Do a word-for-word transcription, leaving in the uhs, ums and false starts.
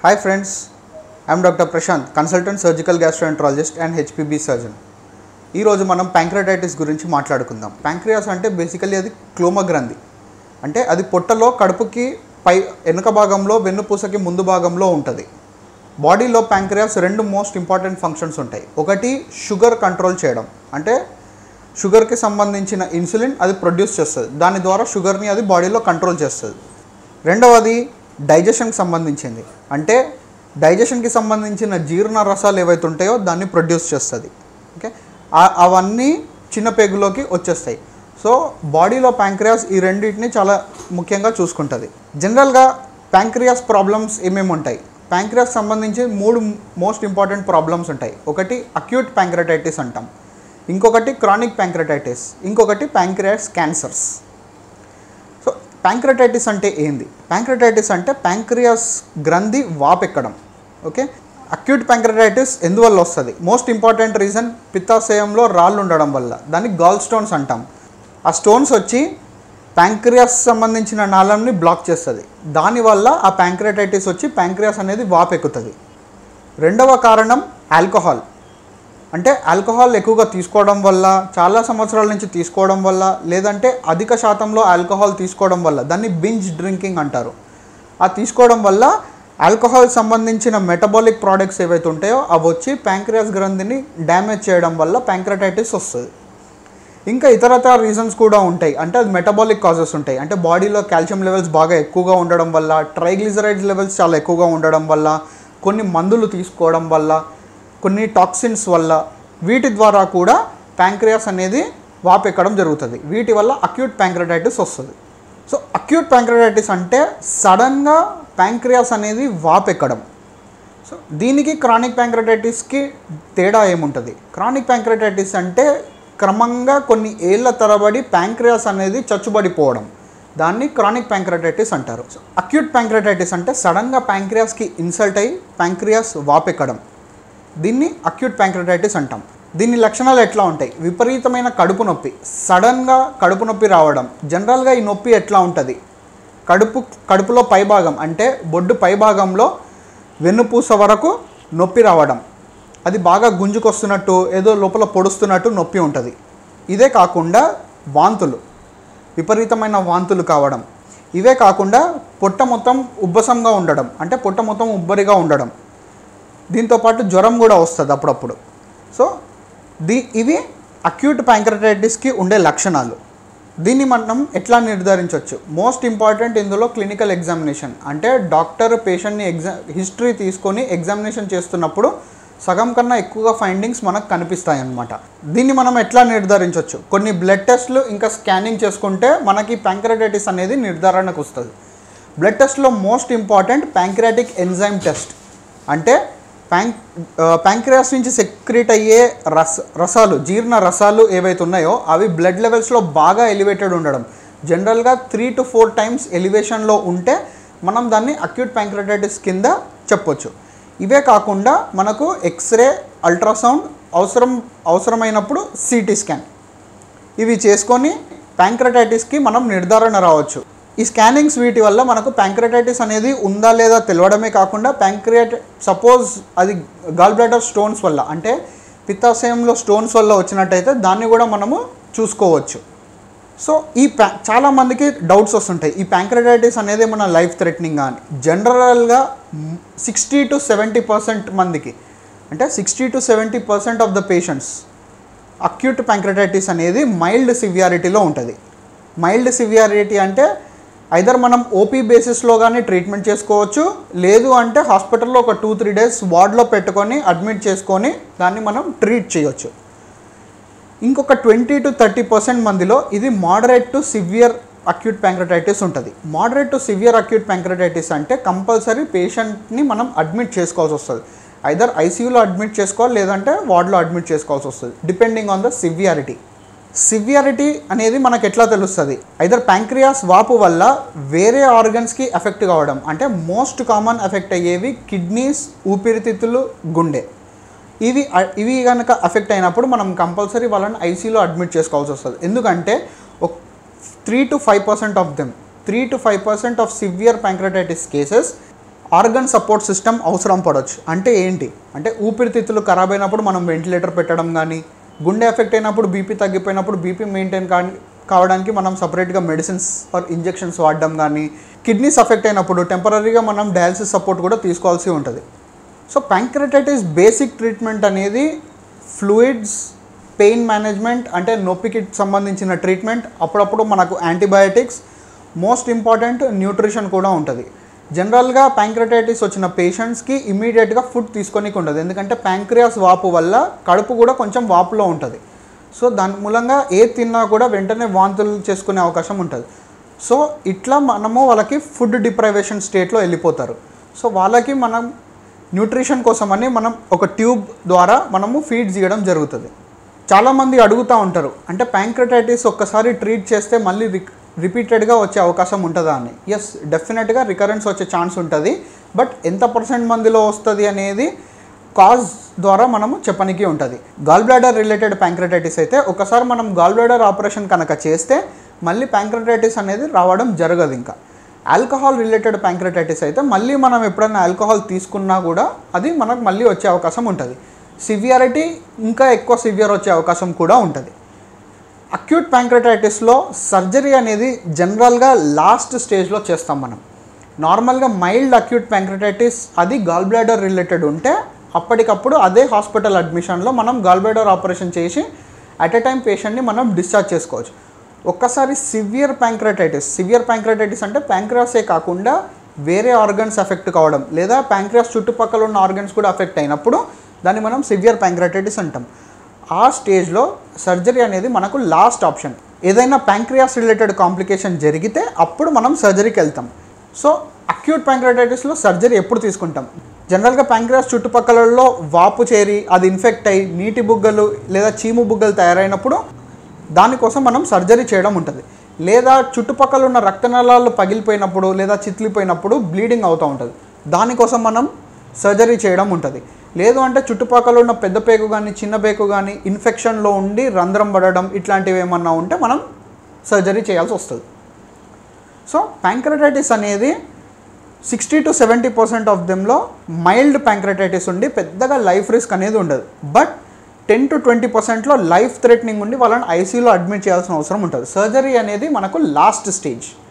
Hi friends, I am Doctor Prashant, consultant surgical gastroenterologist and H P B surgeon. ఈ రోజు మనం pancreatitis గురించి మాట్లాడుకుందాం. ప్యాంక్రియాస్ అంటే బేసికల్లీ అది క్లోమ గ్రంథి. అంటే అది పొట్టలో కడుపుకి పై వెనుక భాగంలో వెన్నుపూసకి ముందు భాగంలో ఉంటుంది. బాడీలో ప్యాంక్రియాస్ రెండు మోస్ట్ ఇంపార్టెంట్ ఫంక్షన్స్ ఉంటాయి. ఒకటి షుగర్ కంట్రోల్ చేయడం, అంటే షుగర్కి సంబంధించిన ఇన్సులిన్ అది ప్రొడ్యూస్ చేస్తుంది, దాని ద్వారా షుగర్ని అది బాడీలో కంట్రోల్ చేస్తుంది. రెండవది డైజెషన్కి సంబంధించింది, అంటే డైజెషన్కి సంబంధించిన జీర్ణ రసాలు ఏవైతే ఉంటాయో దాన్ని ప్రొడ్యూస్ చేస్తుంది. ఓకే, అవన్నీ చిన్న పేగులోకి వచ్చేస్తాయి. సో బాడీలో ప్యాంక్రియాస్ ఈ రెండింటిని చాలా ముఖ్యంగా చూసుకుంటుంది. జనరల్గా ప్యాంక్రియాస్ ప్రాబ్లమ్స్ ఏమేమి ఉంటాయి? ప్యాంక్రియాస్ సంబంధించి మూడు మోస్ట్ ఇంపార్టెంట్ ప్రాబ్లమ్స్ ఉంటాయి. ఒకటి అక్యూట్ ప్యాంక్రియాటైటిస్ అంటాం, ఇంకొకటి క్రానిక్ ప్యాంక్రియాటైటిస్, ఇంకొకటి ప్యాంక్రియాస్ క్యాన్సర్స్. సో ప్యాంక్రియాటైటిస్ అంటే ఏంది? ప్యాంక్రియాటైటిస్ అంటే ప్యాంక్రియాస్ గ్రంథి వాపెక్కడం. ఓకే, అక్యూట్ ప్యాంక్రియాటైటిస్ ఎందువల్ల వస్తుంది? మోస్ట్ ఇంపార్టెంట్ రీజన్ పిత్తాశయంలో రాళ్ళు ఉండడం వల్ల, దాన్ని గాల్ స్టోన్స్ అంటాం. ఆ స్టోన్స్ వచ్చి ప్యాంక్రియాస్ సంబంధించిన నాళంని బ్లాక్ చేస్తుంది, దానివల్ల ఆ ప్యాంక్రియాటైటిస్ వచ్చి ప్యాంక్రియాస్ అనేది వాపెక్కుతుంది. రెండవ కారణం ఆల్కహాల్, అంటే ఆల్కహాల్ ఎక్కువగా తీసుకోవడం వల్ల, చాలా సంవత్సరాల నుంచి తీసుకోవడం వల్ల, లేదంటే అధిక శాతంలో ఆల్కహాల్ తీసుకోవడం వల్ల, దాన్ని బింజ్ డ్రింకింగ్ అంటారు. ఆ తీసుకోవడం వల్ల ఆల్కహాల్ సంబంధించిన మెటబాలిక్ ప్రోడక్ట్స్ ఏవైతే ఉంటాయో అవి వచ్చి ప్యాంక్రియాస్ గ్రంథిని డ్యామేజ్ చేయడం వల్ల ప్యాంక్రియాటైటిస్ వస్తుంది. ఇంకా ఇతరతర రీజన్స్ కూడా ఉంటాయి, అంటే అది మెటబాలిక్ కాజెస్ ఉంటాయి. అంటే బాడీలో కాల్షియం లెవెల్స్ బాగా ఎక్కువగా ఉండడం వల్ల, ట్రైగ్లిజరైడ్స్ లెవెల్స్ చాలా ఎక్కువగా ఉండడం వల్ల, కొన్ని మందులు తీసుకోవడం వల్ల, కొన్ని టాక్సిన్స్ వల్ల, వీటి ద్వారా కూడా ప్యాంక్రియాస్ అనేది వాపెక్కడం జరుగుతుంది. వీటి వల్ల అక్యూట్ ప్యాంక్రియాటైటిస్ వస్తుంది. సో అక్యూట్ ప్యాంక్రియాటైటిస్ అంటే సడన్గా ప్యాంక్రియాస్ అనేది వాపెక్కడం. సో దీనికి క్రానిక్ ప్యాంక్రియాటైటిస్కి తేడా ఏముంటుంది? క్రానిక్ ప్యాంక్రియాటైటిస్ అంటే క్రమంగా కొన్ని ఏళ్ల తరబడి ప్యాంక్రియాస్ అనేది చచ్చుబడిపోవడం, దాన్ని క్రానిక్ ప్యాంక్రియాటైటిస్ అంటారు. సో అక్యూట్ ప్యాంక్రియాటైటిస్ అంటే సడన్గా ప్యాంక్రియాస్కి ఇన్సల్ట్ అయ్యి ప్యాంక్రియాస్ వాపెక్కడం, దీన్ని అక్యూట్ ప్యాంక్రియాటైటిస్ అంటాం. దీని లక్షణాలు ఎట్లా ఉంటాయి? విపరీతమైన కడుపు నొప్పి, సడన్గా కడుపు నొప్పి రావడం. జనరల్గా ఈ నొప్పి ఎట్లా ఉంటుంది? కడుపు కడుపులో పైభాగం, అంటే బొడ్డు పైభాగంలో వెన్నుపూస వరకు నొప్పి రావడం, అది బాగా గుంజుకొస్తున్నట్టు, ఏదో లోపల పొడుస్తున్నట్టు నొప్పి ఉంటుంది. ఇదే కాకుండా వాంతులు, విపరీతమైన వాంతులు కావడం. ఇవే కాకుండా పొట్ట మొత్తం ఉబ్బసంగా ఉండడం, అంటే పొట్ట మొత్తం ఉబ్బరిగా ఉండడం. దీంతోపాటు జ్వరం కూడా వస్తుంది అప్పుడప్పుడు. సో దీ ఇవి అక్యూట్ ప్యాంక్రియాటైటిస్కి ఉండే లక్షణాలు. దీన్ని మనం ఎట్లా నిర్ధారించవచ్చు? మోస్ట్ ఇంపార్టెంట్ ఇందులో క్లినికల్ ఎగ్జామినేషన్, అంటే డాక్టర్ పేషెంట్ని ఎగ్జా హిస్టరీ తీసుకొని ఎగ్జామినేషన్ చేస్తున్నప్పుడు సగం కన్నా ఎక్కువగా ఫైండింగ్స్ మనకు కనిపిస్తాయి అన్నమాట. దీన్ని మనం ఎట్లా నిర్ధారించవచ్చు? కొన్ని బ్లడ్ టెస్ట్లు ఇంకా స్కానింగ్ చేసుకుంటే మనకి ప్యాంక్రియాటైటిస్ అనేది నిర్ధారణకు వస్తుంది. బ్లడ్ టెస్ట్లో most important pancreatic enzyme test, అంటే ప్యాంక్ ప్యాంక్రియాస్ నుంచి సెక్రీట్ అయ్యే రస రసాలు జీర్ణ రసాలు ఏవైతే ఉన్నాయో అవి బ్లడ్ లెవెల్స్లో బాగా ఎలివేటెడ్ ఉండడం. జనరల్గా త్రీ టు ఫోర్ టైమ్స్ ఎలివేషన్లో ఉంటే మనం దాన్ని అక్యూట్ ప్యాంక్రియాటైటిస్ కింద చెప్పొచ్చు. ఇవే కాకుండా మనకు ఎక్స్రే, అల్ట్రాసౌండ్, అవసరం అవసరమైనప్పుడు సిటీ స్కాన్, ఇవి చేసుకొని ప్యాంక్రియాటైటిస్కి మనం నిర్ధారణ రావచ్చు. ఈ స్కానింగ్స్ వీటి వల్ల మనకు ప్యాంక్రియాటైటిస్ అనేది ఉందా లేదా తెలియడమే కాకుండా, ప్యాంక్రియాట సపోజ్ అది గాల్ బ్లాడర్ స్టోన్స్ వల్ల, అంటే పిత్తాశయంలో స్టోన్స్ వల్ల వచ్చినట్టయితే దాన్ని కూడా మనము చూసుకోవచ్చు. సో ఈ ప్యా చాలామందికి డౌట్స్ వస్తుంటాయి, ఈ ప్యాంక్రియాటైటిస్ అనేది మన లైఫ్ థ్రెటనింగ్ అని. జనరల్గా సిక్స్టీ టు సెవెంటీ పర్సెంట్ మందికి, అంటే sixty to seventy percent of the patients acute pancreatitis అనేది మైల్డ్ సివియారిటీలో ఉంటుంది. మైల్డ్ సివియారిటీ అంటే ఐదర్ మనం ఓపీ బేసిస్లో కానీ ట్రీట్మెంట్ చేసుకోవచ్చు, లేదు అంటే హాస్పిటల్లో ఒక టూ త్రీ డేస్ వార్డ్లో పెట్టుకొని అడ్మిట్ చేసుకొని దాన్ని మనం ట్రీట్ చేయొచ్చు. ఇంకొక ట్వంటీ టు థర్టీ పర్సెంట్ మందిలో ఇది moderate to severe acute pancreatitis ఉంటుంది. Moderate to severe acute pancreatitis అంటే కంపల్సరీ పేషెంట్ని మనం అడ్మిట్ చేసుకోవాల్సి వస్తుంది. ఐదర్ ఐసీయూలో అడ్మిట్ చేసుకోవాలి, లేదంటే వార్డ్లో అడ్మిట్ చేసుకోవాల్సి వస్తుంది, depending on the severity. Severity అనేది మనకు ఎట్లా తెలుస్తుంది? ఐదర్ ప్యాంక్రియాస్ వాపు వల్ల వేరే ఆర్గన్స్కి ఎఫెక్ట్ కావడం, అంటే మోస్ట్ కామన్ ఎఫెక్ట్ అయ్యేవి కిడ్నీస్, ఊపిరితిత్తులు, గుండె. ఇవి ఇవి కనుక ఎఫెక్ట్ అయినప్పుడు మనం కంపల్సరీ వాళ్ళని ఐసీయూలో అడ్మిట్ చేసుకోవాల్సి వస్తుంది. ఎందుకంటే ఒక three to five percent of them three to five percent of severe pancreatitis cases organ support system అవసరం పడవచ్చు. అంటే ఏంటి అంటే ఊపిరితిత్తులు ఖరాబ్ అయినప్పుడు మనం వెంటిలేటర్ పెట్టడం కానీ, గుండె ఎఫెక్ట్ అయినప్పుడు బీపీ తగ్గిపోయినప్పుడు బీపీ మెయింటైన్ కానీ కావడానికి మనం సపరేట్గా మెడిసిన్స్ ఆర్ ఇంజెక్షన్స్ వాడడం కానీ, కిడ్నీస్ ఎఫెక్ట్ అయినప్పుడు టెంపరీగా మనం డయాలసిస్ సపోర్ట్ కూడా తీసుకోవాల్సి ఉంటుంది. సో ప్యాంక్రెటైటిస్ బేసిక్ ట్రీట్మెంట్ అనేది ఫ్లూయిడ్స్, పెయిన్ మేనేజ్మెంట్ అంటే నొప్పికి సంబంధించిన ట్రీట్మెంట్, అప్పుడప్పుడు మనకు యాంటీబయాటిక్స్, మోస్ట్ ఇంపార్టెంట్ న్యూట్రిషన్ కూడా ఉంటుంది. జనరల్గా ప్యాంక్రెటైటిస్ వచ్చిన పేషెంట్స్కి ఇమీడియట్గా ఫుడ్ తీసుకోనికి ఉండదు, ఎందుకంటే ప్యాంక్రియాస్ వాపు వల్ల కడుపు కూడా కొంచెం వాపులో ఉంటుంది. సో దాని మూలంగా ఏ తిన్నా కూడా వెంటనే వాంతులు చేసుకునే అవకాశం ఉంటుంది. సో ఇట్లా మనము వాళ్ళకి ఫుడ్ డిప్రైవేషన్ స్టేట్లో వెళ్ళిపోతారు. సో వాళ్ళకి మనం న్యూట్రిషన్ కోసమని మనం ఒక ట్యూబ్ ద్వారా మనము ఫీడ్స్ ఇవ్వడం జరుగుతుంది. చాలామంది అడుగుతూ ఉంటారు, అంటే ప్యాంక్రెటైటిస్ ఒక్కసారి ట్రీట్ చేస్తే మళ్ళీ రి రిపీటెడ్గా వచ్చే అవకాశం ఉంటుందా అని. ఎస్, డెఫినెట్గా రికరెన్స్ వచ్చే ఛాన్స్ ఉంటుంది. బట్ ఎంత పర్సెంట్ మందిలో వస్తుంది అనేది కాజ్ ద్వారా మనము చెప్పనికి ఉంటుంది. గాల్ బ్లాడర్ రిలేటెడ్ ప్యాంక్రెటైటిస్ అయితే ఒకసారి మనం గాల్ బ్లాడర్ ఆపరేషన్ కనుక చేస్తే మళ్ళీ ప్యాంక్రెటైటిస్ అనేది రావడం జరగదు. ఇంకా ఆల్కహాల్ రిలేటెడ్ ప్యాంక్రెటైటిస్ అయితే మళ్ళీ మనం ఎప్పుడైనా ఆల్కహాల్ తీసుకున్నా కూడా అది మనకు మళ్ళీ వచ్చే అవకాశం ఉంటుంది. సివియారిటీ ఇంకా ఎక్కువ సివియర్ వచ్చే అవకాశం కూడా ఉంటుంది. అక్యూట్ ప్యాంక్రెటైటిస్లో సర్జరీ అనేది జనరల్గా లాస్ట్ స్టేజ్లో చేస్తాం మనం. నార్మల్గా మైల్డ్ అక్యూట్ ప్యాంక్రెటైటిస్ అది గాల్ బ్లాడర్ రిలేటెడ్ ఉంటే అప్పటికప్పుడు అదే హాస్పిటల్ అడ్మిషన్లో మనం గాల్ బ్లాడర్ ఆపరేషన్ చేసి అట్ ఎ టైం పేషెంట్ని మనం డిశ్చార్జ్ చేసుకోవచ్చు. ఒక్కసారి సివియర్ ప్యాంక్రెటైటిస్ సివియర్ ప్యాంక్రెటైటిస్ అంటే ప్యాంక్రియాసే కాకుండా వేరే ఆర్గన్స్ ఎఫెక్ట్ కావడం, లేదా ప్యాంక్రియాస్ చుట్టుపక్కల ఉన్న ఆర్గన్స్ కూడా ఎఫెక్ట్ అయినప్పుడు దాన్ని మనం సివియర్ ప్యాంక్రెటైటిస్ అంటాం. ఆ స్టేజ్లో సర్జరీ అనేది మనకు లాస్ట్ ఆప్షన్. ఏదైనా ప్యాంక్రియాస్ రిలేటెడ్ కాంప్లికేషన్ జరిగితే అప్పుడు మనం సర్జరీకి వెళ్తాం. సో అక్యూట్ ప్యాంక్రెటైటిస్లో సర్జరీ ఎప్పుడు తీసుకుంటాం? జనరల్గా ప్యాంక్రియాస్ చుట్టుపక్కలలో వాపు చేరి అది ఇన్ఫెక్ట్ అయ్యి నీటి బుగ్గలు లేదా చీము బుగ్గలు తయారైనప్పుడు దానికోసం మనం సర్జరీ చేయడం ఉంటుంది. లేదా చుట్టుపక్కల ఉన్న రక్తనాళాలు పగిలిపోయినప్పుడు లేదా చిట్లిపోయినప్పుడు బ్లీడింగ్ అవుతూ ఉంటుంది, దానికోసం మనం సర్జరీ చేయడం ఉంటుంది. లేదు అంటే చుట్టుపక్కల ఉన్న పెద్ద పేగు కానీ చిన్న పేగు కానీ ఇన్ఫెక్షన్లో ఉండి రంధ్రం పడడం ఇట్లాంటివి ఏమన్నా ఉంటే మనం సర్జరీ చేయాల్సి వస్తుంది. సో ప్యాంక్రెటైటిస్ అనేది sixty to seventy percent of దెమ్లో మైల్డ్ ప్యాంక్రెటైటిస్ ఉండి పెద్దగా లైఫ్ రిస్క్ అనేది ఉండదు. బట్ టెన్ టు ట్వంటీ పర్సెంట్లో లైఫ్ థ్రెటనింగ్ ఉండి వాళ్ళని ఐసీయూలో అడ్మిట్ చేయాల్సిన అవసరం ఉంటుంది. సర్జరీ అనేది మనకు లాస్ట్ స్టేజ్.